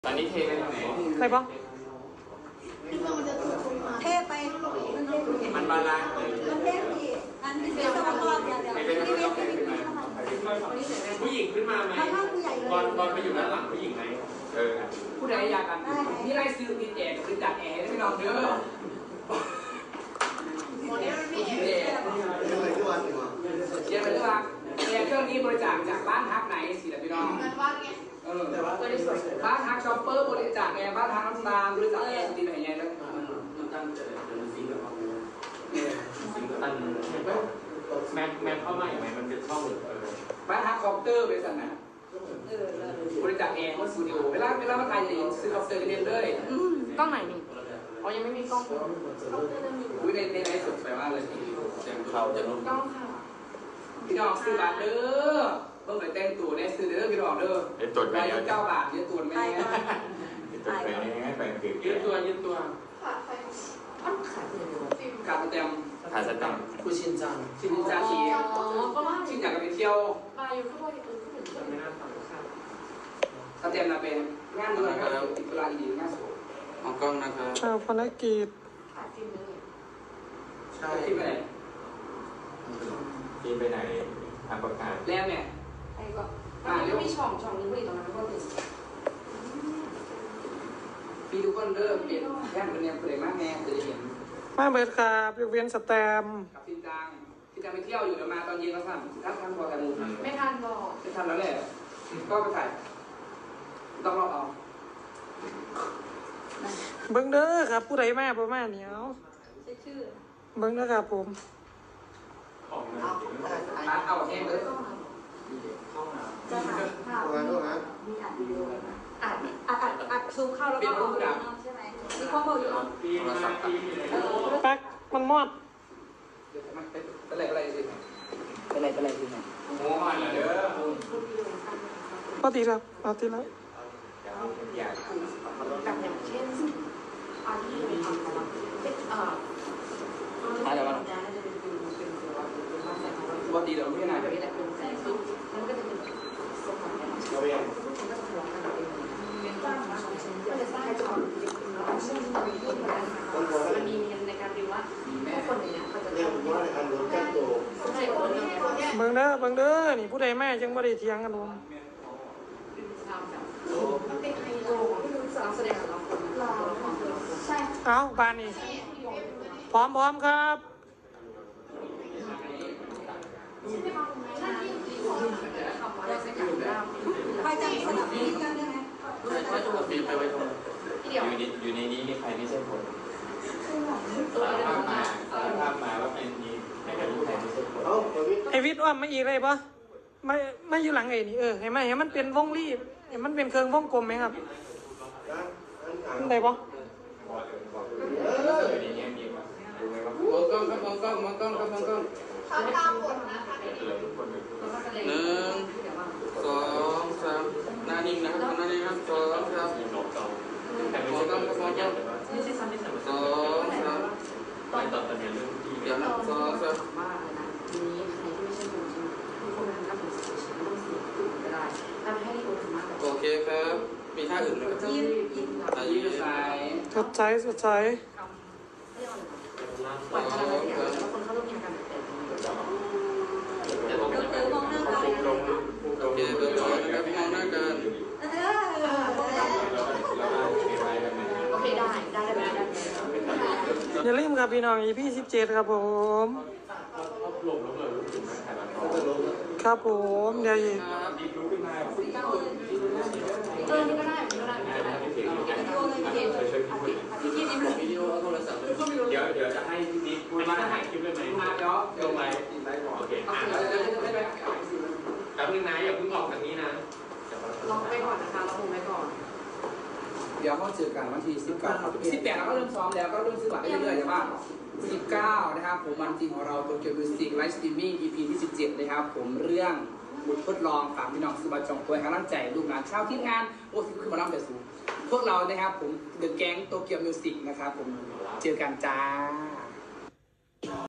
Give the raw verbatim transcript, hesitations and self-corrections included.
ตอนนี้เทไปทางไหนไปบ้างเทไปมันบาลานซ์มันเทดีอันนี้เป็นสวัสดิ์เดี๋ยวเดี๋ยวนี่เป็นผู้หญิงขึ้นมาไหมบอลบอลไปอยู่ด้านหลังผู้หญิงไหมเออผู้ใดอยากกันนี่ไล่ซื้อติดแอร์กับติดจัดแอร์ได้ไม่นอนเด้อโมเดลมีแอร์เรียกอะไรทุกวันเรียกอะไรทุกวันแอร์เครื่องนี้บริจาคจากบ้านฮักไหนสิล่ะพี่น้องเออแต่ว่าบ้านฮักช็อปเปอร์บริจาคแอร์บ้านฮักน้ำตาลบริจาคแอร์ติดไหนไงแล้วมันตั้งใจจะซิงกับเขาซิงกับตันแม็กแม็กเข้ามาอย่างไรมันเป็นช่องบ้านฮักคอปเตอร์บริษัทน่ะบริจาคแอร์เขาสตูดิโอเวลาเวลามาถ่ายอย่างนี้ซื้อคอปเตอร์กันเองเลยกล้องไหนนี่อ๋อยังไม่มีกล้องอุ้ยในในไหนสุดไปมากเลยเต็มเขาจะลงกล้องค่ะพี่น้องซื้อบัตรเด้อเพิ่งไปแต่งตัวเนี่ยซื้อเด้อพี่น้องเด้อไอ้ตรวจไปเก้าบาทยืดตัวไม่ไอ้ตรวจไปง่ายไปคือยืดตัวยืดตัวขาดเลยขาดสเต็มขาดสเต็มคุณชินจังชินจังชีชินอยากไปเที่ยวมาอยู่ข้างบนอื่นข้างบนไม่น่าฟังครับสเต็มนะเป็นงานด้วยครับติดเวลาดีๆงานสวยมองกล้องนะครับชาวภารกิจขาดฟิล์มเลยใช่ฟิล์มไปไหนฟิล์มไปไหนทำประกาศแล้วเนี่ยไอ้ก็มันมีช่องช่องนึงอยู่ตรงนั้นก็คือมีทุกคนเริ่มเปลี่ยนแค่เป็นเนี่ยเปลี่ยนมากแม่จะได้เห็นมาเบิร์ดครับยกเว้นสแตมกับชินจังชินจังไปเที่ยวอยู่เดี๋ยวมาตอนเย็นแล้วสั่งถ้าทันพอแต่มูไม่ทันหรอกไม่ทันแล้วแหละก็ไปถ่ายต้องรอเอาเบิ้งเด้อครับผู้ใดมาประมาณนี้เอาชื่อเบิ้งเด้อครับผมเอาเอาแห้งเลยจะถ่ายภาพมีอัดวิดีโออัดอัดอัดอัดซูมเข้าแล้วก็ออกใช่ไหมมีความบอกอยู่เนาะปักมันมอดมันเป็นอะไรอะไรสิเป็นอะไรเป็นอะไรสิเนี่ยโม้มันเหรอเด้อปกติครับปกติแล้วแบบอย่างเช่นอันที่เป็นทำของเราเป็นเอ่ออะไรวะปกติเดี๋ยวไม่นานจะไม่ได้เป็นใจซุปมันก็จะเป็นสมองเราเองทุกคนก็จะทะเลาะกันเองเป็นบ้านของเราก็จะสร้างความมันมีในการดูว่าทุกคนอย่างเงี้ยเขาจะเรียกว่าในการรู้จักตัวเบิ้งเด้อเบิ้งเด้อนี่ผู้ใดแม่จังบ่ได้เถียงกันผมเอาบ้านนี่พร้อมพร้อมครับไปจังสนับสนุนกันได้ไหมไม่ต้องฟิล์มไปไว้ตรงอยู่ในอยู่ในนี้มีใครไม่ใช่คนภาพมาภาพมาว่าเป็นนี้ให้กับใครไม่ใช่คนไอวิทย์ว่าไม่อีกเลยปะไม่ไม่อยู่หลังไอ้นี่เออเห็นไหมเห็นมันเป็นวงรีบเห็นมันเป็นเครื่องวงกลมไหมครับมันได้ปะมองกล้องครับมองกล้องมองกล้องครับมองกล้องเขาตามบทนะคะหนึ่งสองสามหน้านิ่งนะครับหน้านิ่งครับสองสามมองกล้องครับมองกล้องสองสามไปต่อตอนนี้เรื่องที่เดี๋ยวนะสองสามว่าเลยนะทีนี้ใครที่ไม่ใช่คนจริงทุกคนทำการเป็นสิ่งที่ต้องเสียก็ได้ทำให้โอทำมาแบบโอเคครับมีท่าอื่นไหมครับยิ้มยิ้มท่ายืดสายสดใสสดใสปล่อยพลังเสียแล้วคนเขาต้องมีการเปลี่ยนแปลงเออมองหน้ากันโอเคเบอร์สองนะครับมองหน้ากันเออโอเคได้ได้ได้ได้อย่าลืมครับพี่น้อง อี พี สิบเจ็ดครับผมครับผมเดี๋ยวอีกเออนี่ก็ได้นี่ก็ได้วิดีโอเลยวิดีโอวิดีโอวิดีโอโทรศัพท์เดี๋ยวเดี๋ยวจะให้พี่นิกพูดว่าถ่ายคลิปได้ไหมมาเดี๋ยวเดี๋ยวไปโอเคอ่ะแป๊บนึงนะอย่าเพิ่งออกจากนี้นะลองไปก่อนนะคะเราคงไปก่อนเดี๋ยวเขาเจอกันวันที่สิบเก้าสิบแปดเราก็เริ่มซ้อมแล้วก็เริ่มซื้อบัตรไปเรื่อยๆแต่ว่าสิบเก้านะครับผมวันจริงของเราโตเกียวมิวสิกไลฟ์สตรีมมิ่ง อี พี ที่สิบเจ็ดนะครับผมเรื่องบททดลองฝากพี่น้องซื้อบัตรจองตัวให้กำลังใจลูกหลานชาวทีมงานโอ้สิคือมาล่ำแต่สูงพวกเรานะครับผมเดอะแก๊งโตเกียวมิวสิกนะครับผมเจอกันจ้า